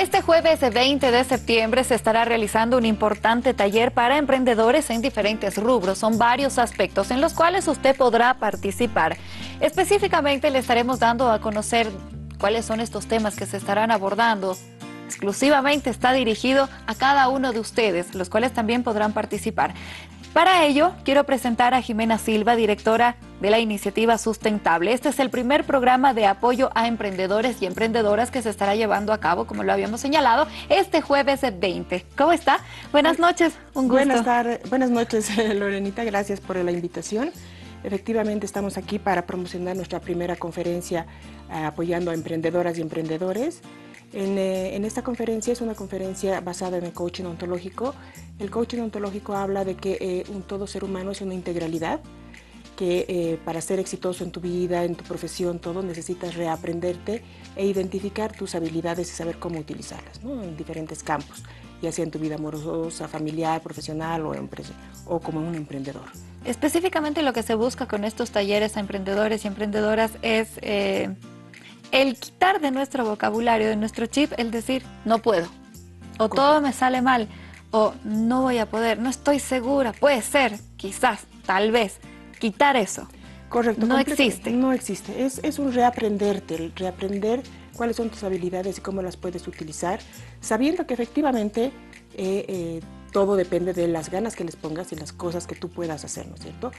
Este jueves 20 de septiembre se estará realizando un importante taller para emprendedores en diferentes rubros. Son varios aspectos en los cuales usted podrá participar. Específicamente le estaremos dando a conocer cuáles son estos temas que se estarán abordando. Exclusivamente está dirigido a cada uno de ustedes, los cuales también podrán participar. Para ello, quiero presentar a Jimena Silva, directora de la Iniciativa Sustentable. Este es el primer programa de apoyo a emprendedores y emprendedoras que se estará llevando a cabo, como lo habíamos señalado, este jueves 20. ¿Cómo está? Buenas noches, un gusto. Buenas noches, Lorenita, gracias por la invitación. Efectivamente, estamos aquí para promocionar nuestra primera conferencia apoyando a emprendedoras y emprendedores. En esta conferencia es una conferencia basada en el coaching ontológico. El coaching ontológico habla de que todo ser humano es una integralidad, que para ser exitoso en tu vida, en tu profesión, todo, necesitas reaprenderte e identificar tus habilidades y saber cómo utilizarlas, ¿no? En diferentes campos, ya sea en tu vida amorosa, familiar, profesional o como un emprendedor. Específicamente lo que se busca con estos talleres a emprendedores y emprendedoras es el quitar de nuestro vocabulario, de nuestro chip, el decir no puedo, o todo me sale mal, o no voy a poder, no estoy segura, puede ser, quizás, tal vez, quitar eso. Correcto. No existe. No existe, es un reaprenderte, el reaprender cuáles son tus habilidades y cómo las puedes utilizar, sabiendo que efectivamente todo depende de las ganas que les pongas y las cosas que tú puedas hacer, ¿no es cierto?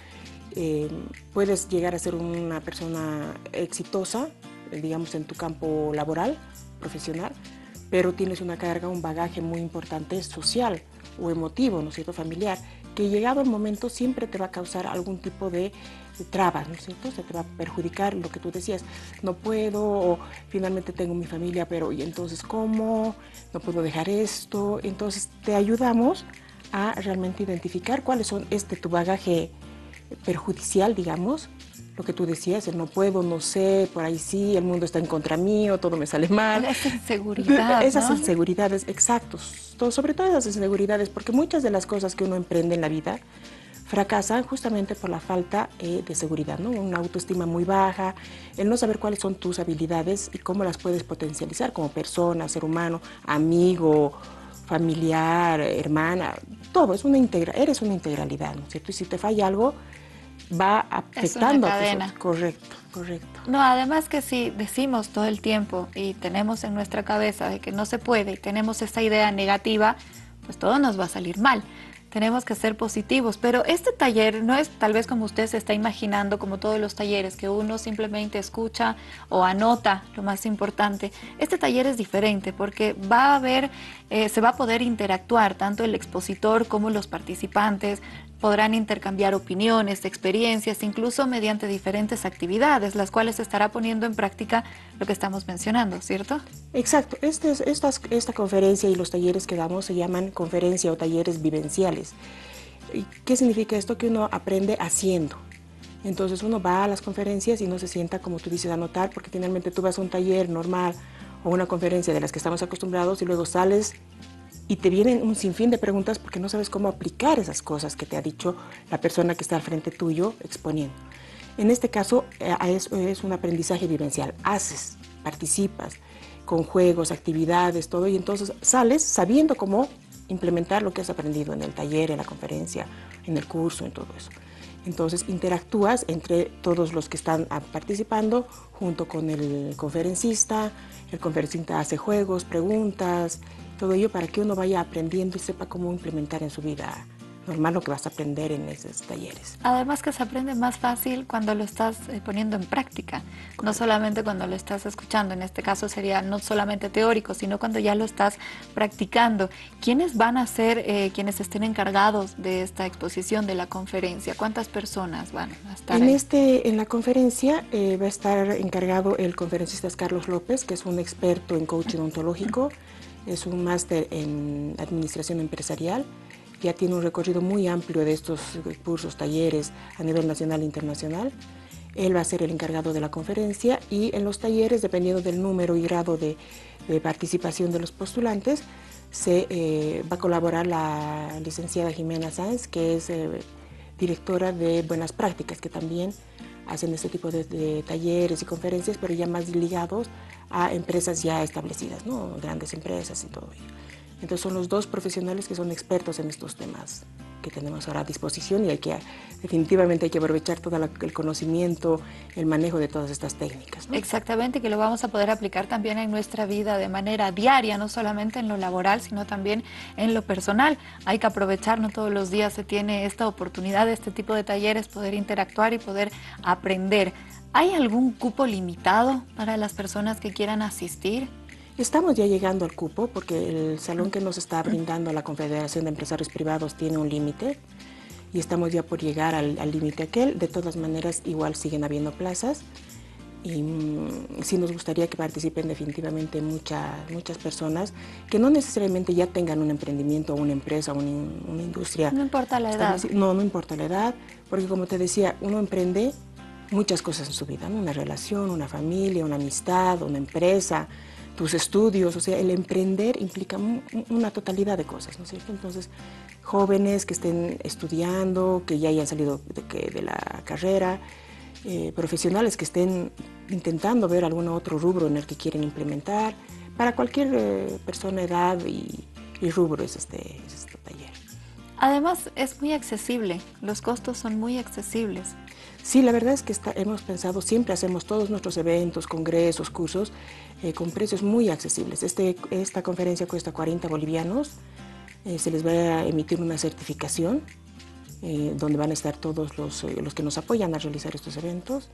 Puedes llegar a ser una persona exitosa, digamos, en tu campo laboral, profesional, pero tienes una carga, un bagaje muy importante social o emotivo, ¿no es cierto?, familiar, que llegado el momento siempre te va a causar algún tipo de trabas, ¿no es cierto? Se te va a perjudicar lo que tú decías, no puedo, o finalmente tengo mi familia, pero ¿y entonces cómo? No puedo dejar esto. Entonces te ayudamos a realmente identificar cuáles son tu bagaje perjudicial, digamos, lo que tú decías, el no puedo, no sé, por ahí sí, el mundo está en contra mío, todo me sale mal. Esa inseguridad, Esas ¿no? inseguridades, exactos, sobre todo esas inseguridades, porque muchas de las cosas que uno emprende en la vida fracasan justamente por la falta de seguridad, ¿no? Una autoestima muy baja, el no saber cuáles son tus habilidades y cómo las puedes potencializar como persona, ser humano, amigo, familiar, hermana, todo, eres una integralidad, ¿no es cierto? Y si te falla algo, va afectando a tus... Correcto. No, además que si decimos todo el tiempo y tenemos en nuestra cabeza de que no se puede y tenemos esa idea negativa, pues todo nos va a salir mal. Tenemos que ser positivos, pero este taller no es tal vez como usted se está imaginando, como todos los talleres, que uno simplemente escucha o anota lo más importante. Este taller es diferente porque va a haber, se va a poder interactuar, tanto el expositor como los participantes, podrán intercambiar opiniones, experiencias, incluso mediante diferentes actividades, las cuales se estará poniendo en práctica lo que estamos mencionando, ¿cierto? Exacto. Esta conferencia y los talleres que damos se llaman conferencia o talleres vivenciales. ¿Qué significa esto? Que uno aprende haciendo. Entonces uno va a las conferencias y no se sienta, como tú dices, a anotar, porque finalmente tú vas a un taller normal o una conferencia de las que estamos acostumbrados y luego sales y te vienen un sinfín de preguntas porque no sabes cómo aplicar esas cosas que te ha dicho la persona que está al frente tuyo exponiendo. En este caso es un aprendizaje vivencial. Haces, participas con juegos, actividades, todo, y entonces sales sabiendo cómo implementar lo que has aprendido en el taller, en la conferencia, en el curso, en todo eso. Entonces interactúas entre todos los que están participando junto con el conferencista hace juegos, preguntas, todo ello para que uno vaya aprendiendo y sepa cómo implementar en su vida normal lo que vas a aprender en esos talleres. Además que se aprende más fácil cuando lo estás poniendo en práctica, no solamente cuando lo estás escuchando. En este caso sería no solamente teórico, sino cuando ya lo estás practicando. ¿Quiénes van a ser quienes estén encargados de esta exposición, de la conferencia? ¿Cuántas personas van a estar ahí? En la conferencia va a estar encargado el conferencista Carlos López, que es un experto en coaching ontológico, es un máster en administración empresarial. Ya tiene un recorrido muy amplio de estos cursos, talleres a nivel nacional e internacional. Él va a ser el encargado de la conferencia y en los talleres, dependiendo del número y grado de participación de los postulantes, va a colaborar la licenciada Jimena Sáenz, que es directora de Buenas Prácticas, que también hacen este tipo de talleres y conferencias, pero ya más ligados a empresas ya establecidas, ¿no? Grandes empresas y todo ello. Entonces son los dos profesionales que son expertos en estos temas que tenemos ahora a disposición y definitivamente hay que aprovechar todo el conocimiento, el manejo de todas estas técnicas, ¿no? Exactamente, que lo vamos a poder aplicar también en nuestra vida de manera diaria, no solamente en lo laboral, sino también en lo personal. Hay que aprovechar, no todos los días se tiene esta oportunidad de este tipo de talleres, poder interactuar y poder aprender. ¿Hay algún cupo limitado para las personas que quieran asistir? Estamos ya llegando al cupo porque el salón que nos está brindando la Confederación de Empresarios Privados tiene un límite y estamos ya por llegar al límite aquel. De todas maneras, igual siguen habiendo plazas y sí nos gustaría que participen definitivamente muchas personas que no necesariamente ya tengan un emprendimiento o una empresa o una industria. No importa la edad. No importa la edad, porque como te decía, uno emprende muchas cosas en su vida, ¿no? Una relación, una familia, una amistad, una empresa, tus estudios, o sea, el emprender implica una totalidad de cosas, ¿no es cierto? Entonces, jóvenes que estén estudiando, que ya hayan salido de la carrera, profesionales que estén intentando ver algún otro rubro en el que quieren implementar, para cualquier persona, edad y rubro es este taller. Además, es muy accesible, los costos son muy accesibles. Sí, la verdad es que hemos pensado, siempre hacemos todos nuestros eventos, congresos, cursos, con precios muy accesibles. Esta conferencia cuesta 40 bolivianos, se les va a emitir una certificación, donde van a estar todos los que nos apoyan a realizar estos eventos.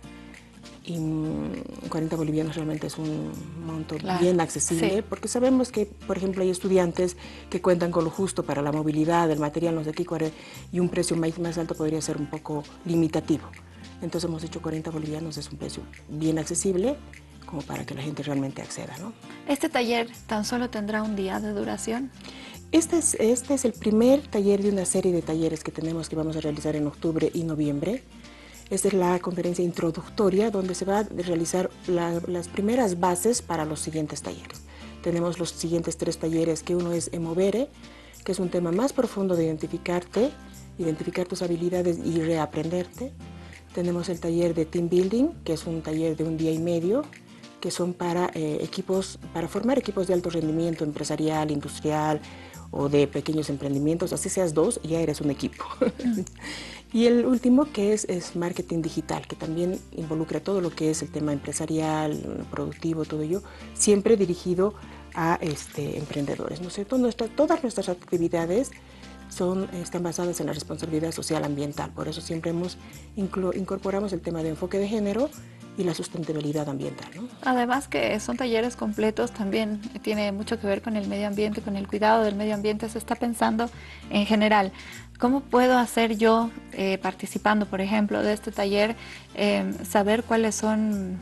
Y 40 bolivianos realmente es un monto bien accesible, sí, porque sabemos que, por ejemplo, hay estudiantes que cuentan con lo justo para la movilidad, el material, no sé qué, y un precio más alto podría ser un poco limitativo. Entonces hemos dicho 40 bolivianos es un precio bien accesible como para que la gente realmente acceda, ¿no? ¿Este taller tan solo tendrá un día de duración? Este es el primer taller de una serie de talleres que tenemos que vamos a realizar en octubre y noviembre. Esta es la conferencia introductoria donde se va a realizar las primeras bases para los siguientes talleres. Tenemos los siguientes 3 talleres, que uno es Emovere, que es un tema más profundo de identificarte, identificar tus habilidades y reaprenderte. Tenemos el taller de Team Building, que es un taller de 1 día y medio, que son para formar equipos de alto rendimiento empresarial, industrial o de pequeños emprendimientos. Así seas 2, ya eres un equipo. Y el último, que es marketing digital, que también involucra todo lo que es el tema empresarial, productivo, todo ello, siempre dirigido a emprendedores, ¿no es cierto? Todas nuestras actividades están basadas en la responsabilidad social ambiental, por eso siempre incorporamos el tema de enfoque de género y la sustentabilidad ambiental, ¿no? Además que son talleres completos, también tiene mucho que ver con el medio ambiente, con el cuidado del medio ambiente, se está pensando en general. ¿Cómo puedo hacer yo, participando, por ejemplo, de este taller, saber cuáles son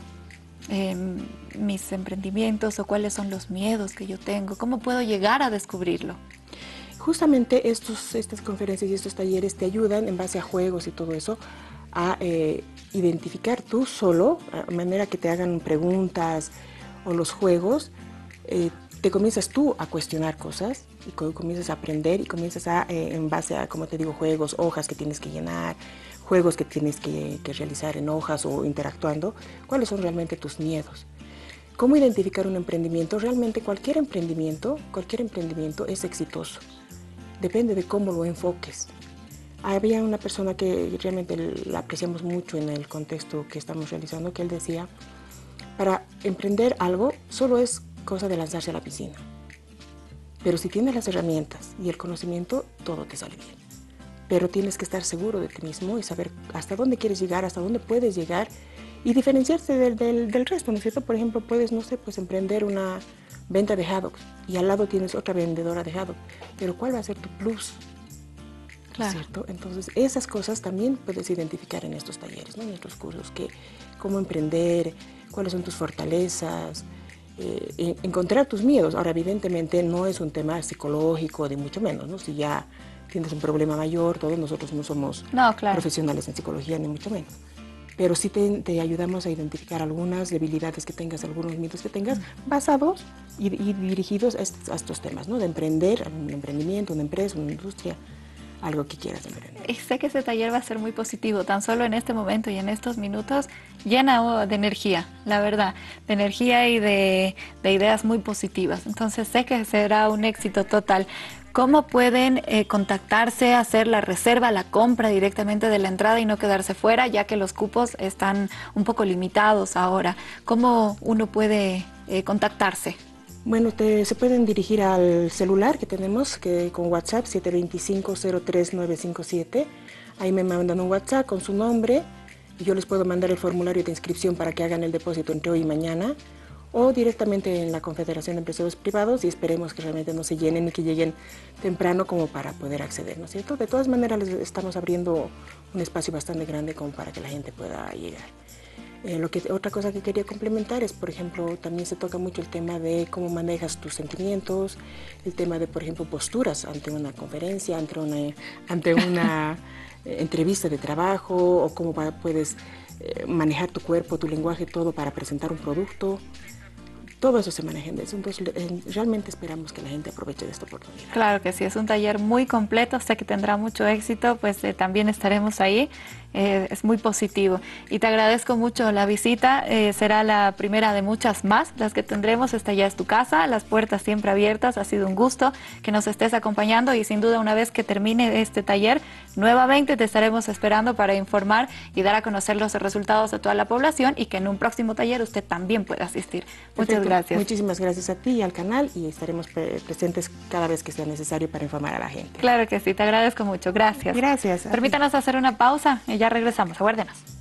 mis emprendimientos o cuáles son los miedos que yo tengo? ¿Cómo puedo llegar a descubrirlo? Justamente estas conferencias y estos talleres te ayudan, en base a juegos y todo eso, a identificar tú solo, a manera que te hagan preguntas o los juegos, te comienzas tú a cuestionar cosas y comienzas a aprender y comienzas en base a, como te digo, juegos, hojas que tienes que llenar, juegos que tienes que realizar en hojas o interactuando, cuáles son realmente tus miedos. ¿Cómo identificar un emprendimiento? Realmente cualquier emprendimiento es exitoso. Depende de cómo lo enfoques. Había una persona que realmente la apreciamos mucho en el contexto que estamos realizando, que él decía, para emprender algo solo es cosa de lanzarse a la piscina. Pero si tienes las herramientas y el conocimiento, todo te sale bien. Pero tienes que estar seguro de ti mismo y saber hasta dónde quieres llegar, hasta dónde puedes llegar y diferenciarse del resto, ¿no es cierto? Por ejemplo, puedes, no sé, pues emprender una venta de haddocks y al lado tienes otra vendedora de haddock, pero ¿cuál va a ser tu plus? Claro. ¿Cierto? Entonces, esas cosas también puedes identificar en estos talleres, ¿no? En estos cursos, cómo emprender, cuáles son tus fortalezas, encontrar tus miedos. Ahora, evidentemente, no es un tema psicológico, de mucho menos, ¿no? Si ya tienes un problema mayor, todos nosotros no somos profesionales en psicología, ni mucho menos. Pero sí te ayudamos a identificar algunas debilidades que tengas, algunos mitos que tengas, basados y dirigidos a estos temas, ¿no? De emprender, un emprendimiento, una empresa, una industria. algo que quieras emprender. Y sé que ese taller va a ser muy positivo, tan solo en este momento y en estos minutos, llena de energía, la verdad, de energía y de ideas muy positivas. Entonces sé que será un éxito total. ¿Cómo pueden contactarse, hacer la reserva, la compra directamente de la entrada y no quedarse fuera, ya que los cupos están un poco limitados ahora? ¿Cómo uno puede contactarse? Bueno, se pueden dirigir al celular que tenemos, que con WhatsApp 725-03957. Ahí me mandan un WhatsApp con su nombre y yo les puedo mandar el formulario de inscripción para que hagan el depósito entre hoy y mañana, o directamente en la Confederación de Empresarios Privados, y esperemos que realmente no se llenen y que lleguen temprano como para poder acceder, ¿no es cierto? De todas maneras, les estamos abriendo un espacio bastante grande como para que la gente pueda llegar. Otra cosa que quería complementar es, por ejemplo, también se toca mucho el tema de cómo manejas tus sentimientos, el tema de, por ejemplo, posturas ante una conferencia, ante una entrevista de trabajo, o cómo puedes manejar tu cuerpo, tu lenguaje, todo para presentar un producto. Todo eso se maneja en eso, entonces realmente esperamos que la gente aproveche de esta oportunidad. Claro que sí, es un taller muy completo, sé que tendrá mucho éxito, pues también estaremos ahí, es muy positivo. Y te agradezco mucho la visita, será la primera de muchas más, las que tendremos. Esta ya es tu casa, las puertas siempre abiertas, ha sido un gusto que nos estés acompañando y sin duda una vez que termine este taller, nuevamente te estaremos esperando para informar y dar a conocer los resultados a toda la población y que en un próximo taller usted también pueda asistir. Muchas gracias. Muchísimas gracias a ti y al canal, y estaremos presentes cada vez que sea necesario para informar a la gente. Claro que sí, te agradezco mucho. Gracias. Gracias. Permítanos hacer una pausa y ya regresamos. Aguárdenos.